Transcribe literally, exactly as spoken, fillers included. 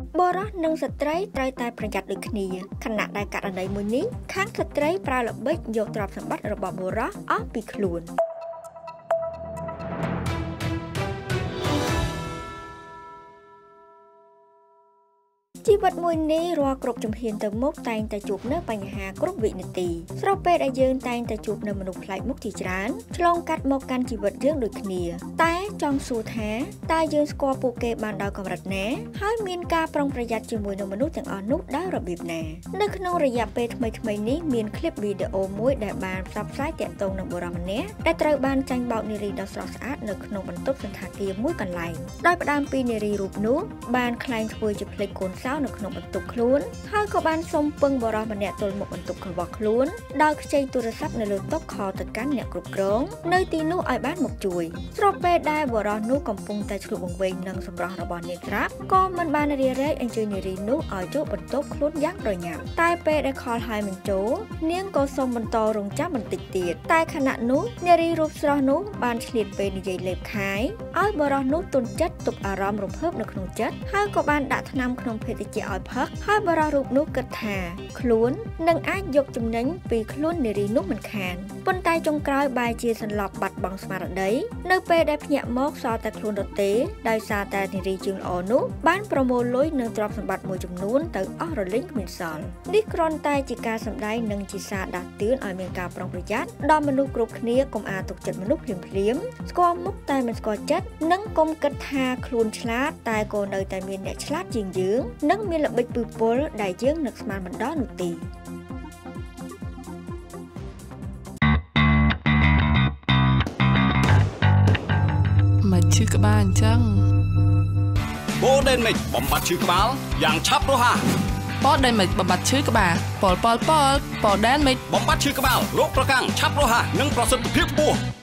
បរោះនិងស្ត្រីត្រូវតែប្រយ័ត្នដូចគ្នាខណៈដែលករណីមួយនេះខាងស្ត្រីប្រើល្បិចយកទ្រព្យសម្បត្តិរបស់បុរសអស់ពីខ្លួនជីវិតមួយនេះរាល់គ្រប់ជំហានទៅមុខតែងតែជួបនៅបញ្ហាគ្រប់វិនាទីស្របពេលដែលយើងតែងតែជួបនៅមនុស្សប្លែកមុខជាច្រើនឆ្លងកាត់មកកាន់ជីវិតយើងដូចគ្នាតែចង់សួរថាតើយើងស្គាល់ពួកគេបានដល់កម្រិតណាហើយមានការប្រុងប្រយ័ត្នជាមួយនឹងមនុស្សទាំងអស់នោះដោយរបៀបណានៅក្នុងរយៈពេលថ្មីៗនេះមានคลิปវីដេអូមួយដែលបានផ្សព្វផ្សាយទាក់ទងនឹងបុរសម្នាក់ដែលត្រូវបានចាញ់បោកនារីដ៏ស្រស់ស្អាតនៅក្នុងបន្ទប់សន្តាគារមួយកន្លែងដោយផ្ដើមពីនារីរូបនោះបានក្លែងធ្វើជាភ្លេចកូនសោនៅក្នុងបន្ទប់ខ្លួនហើយក៏បានសុំពឹងបរិសម្នាក់ទល់មុខបន្ទប់របស់ខ្លួនដោយខ្ចីទូរស័ព្ទនៅលើតុខលទៅកាន់អ្នកគ្រប់គ្រងនៅទីនោះឲ្យបានមកជួយស្របពេលដែលបរិសនោះកំពុងតែឆ្លុះបង្វែងនឹងសម្រស់របស់នាងស្រាប់ក៏មិនបានរារែកអញ្ជើញនារីនោះឲ្យចូលបន្ទប់ខ្លួនយ៉ាងប្រញាប់តែពេលដែលខលហើយមិនចូលនាងក៏សុំបន្តរងចាំបន្តិចទៀតតែខណៈនោះនារីរូបស្រស់នោះបានឆ្លៀតពេលនិយាយលេបខាយឲ្យបរិសនោះទន់ចិត្តទប់អារម្មណ៍រំភើបនៅក្នុងចិត្តហើយក៏បានដាក់ថ្នាំក្នុងភេទជ្ជៈឲ្យផឹកហើយបរិសរូបនោះគិតថាខ្លួននឹងអាចយកចំណេញពីខ្លួននារីនោះមិនខានប៉ុន្តែចុងក្រោយបែរជាសន្លប់បាត់បង់ស្មារតីនៅពេលដែលភ្ញាក់មកសល់តែខ្លួនរទេដោយសារតែនារីជើងល្អនោះបានប្រមូលលុយនិងទ្រព្យសម្បត្តិមួយចំនួនទៅអស់រលីងគ្មានសល់នេះគ្រាន់តែជាការសម្ដែងនិងជាសារដាស់តឿនឲ្យមានការប្រុងប្រយ័ត្នដល់មនុស្សគ្រប់គ្នាកុំអាលទុកចិត្តមនុស្សភ្លាមភ្លាមស្គាល់មុខតែមិនស្គាល់ចិត្តនិងកុំគិតថាខ្លួនឆ្លាតតែក៏នៅតែមានអ្នកឆ្លាតជាងយើងនិងមានល្បិចពឺពលដែលយើងនឹកស្មានមិនដល់នោះទេមកឈឺក្បាលអញ្ចឹងបូដេនមិចបំបត្តិឈឺក្បាលយ៉ាងឆាប់រហ័សប៉ដេនមិចបំបត្តិឈឺក្បាលប៉លប៉លប៉លប៉ដេនមិចបំបត្តិឈឺក្បាលរោគប្រកាំងឆាប់រហ័សនិងប្រសិទ្ធភាពខ្ពស់